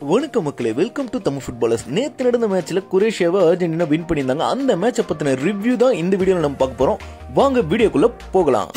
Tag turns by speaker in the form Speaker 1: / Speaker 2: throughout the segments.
Speaker 1: வணக்கம் மக்களே, welcome to Tamil footballers. நேற்று நடந்த மேட்ச்ல குரேஷியாவை அர்ஜென்டினா வின் பண்ணியிருந்தாங்க. அந்த மேட்சை பத்தின ரிவ்யூ தான் இந்த வீடியோவில் நம்ம பார்க்க போறோம். வாங்க வீடியோக்குள்ள போகலாம்.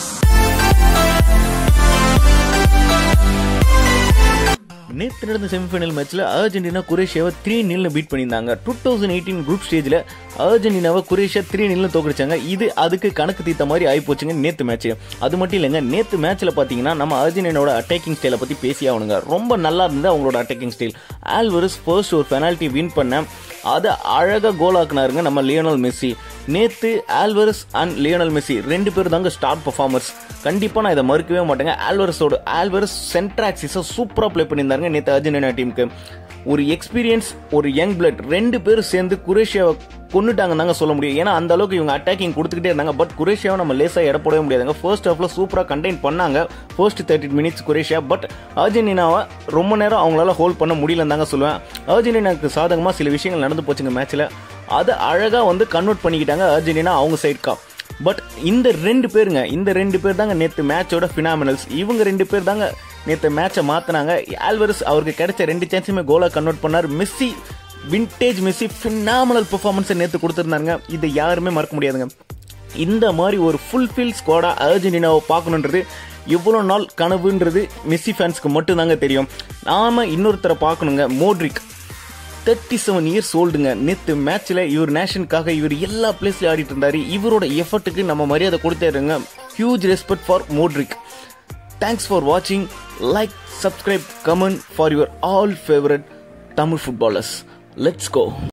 Speaker 1: நேற்று நடந்த செமிஃபைனல் மேட்ச்ல அர்ஜென்டினா குரேஷியாவை 3-0 பீட் பண்ணியிருந்தாங்க. 2018 குரூப் ஸ்டேஜ்ல அர்ஜென்டினாவை குரேஷியா 3-0 தோக்கடிச்சாங்க. இது அதுக்கு கணக்கு தீர்த்த மாதிரி ஆகி போச்சுங்க நேற்று மேட்ச். அது மட்டும் இல்லைங்க, நேற்று மேட்ச்ல பாத்தீங்கன்னா நம்ம அர்ஜென்டினாவோட அட்டாக்கிங் ஸ்டைலை பத்தி பேசி ஆகணுங்க. ரொம்ப நல்லா இருந்தது அவங்களோட அட்டாக்கிங் ஸ்டைல். ஆல்வரஸ் ஃபர்ஸ்ட் ஒரு பெனால்டி வின் பண்ண அதை அழகா கோல் ஆக்குனாருங்க நம்ம லியோனல் மெஸ்ஸி. நேத்து ஆல்வரஸ் அண்ட் லியோனல் மெஸ்ஸி ரெண்டு பேரும் தாங்க ஸ்டார் பெர்ஃபார்மர்ஸ். கண்டிப்பா நான் இதை மறுக்கவே மாட்டேங்க. ஆல்வரஸ் சென்டர் ஆக்சிஸை சூப்பரா பிளே பண்ணியிருந்தாருங்க நேற்று அர்ஜென்டினா டீமுக்கு. ஒரு எக்ஸ்பீரியன்ஸ், ஒரு யங் பிளட் ரெண்டு பேரும் சேர்ந்து குரேஷியாவை கொண்டுட்டாங்க தாங்க சொல்ல முடியும். ஏன்னா அந்த அளவுக்கு இவங்க அட்டாக்கிங் கொடுத்துக்கிட்டே இருந்தாங்க. பட் குரேஷியாவை நம்ம லேசா எடை போடவே முடியாதுங்க. ஃபர்ஸ்ட் ஹாஃப்ல சூப்பரா கண்டெயின் பண்ணாங்க ஃபர்ஸ்ட் 30 மினிட்ஸ் குரேஷியா. பட் அர்ஜென்டினாவை ரொம்ப நேரம் அவங்களால ஹோல்ட் பண்ண முடியலன்னு தாங்க சொல்லுவேன். அர்ஜென்டினாவுக்கு சாதகமா சில விஷயங்கள் நடந்து போச்சுங்க மேட்ச்ல. அதை அழகா கன்வெர்ட் பண்ணிக்கிட்டாங்க அர்ஜென்டினா அவங்க சைடுக்கா. பட் இந்த ரெண்டு பேர் தாங்க நேற்று மேட்சோட பினாமினல்ஸ். இவங்க ரெண்டு பேர் தாங்க நேற்று மேட்சை மாத்தினாங்க. ஆல்வரஸ் அவருக்கு கிடைச்ச 2 சான்ஸுமே கோலா கன்வெர்ட் பண்ணார். மெஸ்ஸி, விண்டேஜ் மெஸ்ஸி பினாமினல் பெர்ஃபார்மன்ஸை நேற்று கொடுத்துருந்தாங்க. இதை யாருமே மறக்க முடியாதுங்க. இந்த மாதிரி ஒரு ஃபுல்ஃபில் ஸ்குவாடா அர்ஜென்டினாவை பார்க்கணுன்றது எவ்வளோ நாள் கனவுன்றது மெஸ்ஸி ஃபேன்ஸ்க்கு மட்டும் தாங்க தெரியும். நாம இன்னொருத்தரை பார்க்கணுங்க, மோட்ரிக். 37 இயர்ஸ் ஓல்டுங்க. நேற்று மேட்ச்ல இவர் நேஷனுக்காக இவர் எல்லா பிளேஸ்லயும் ஆடிட்டு இருந்தாரு. இவரோட எஃபர்ட்டுக்கு நம்ம மரியாதை கொடுத்தாருங்க. Huge respect for Modric. Thanks for வாட்சிங். Like, subscribe, comment for your all favourite Tamil footballers. Let's go.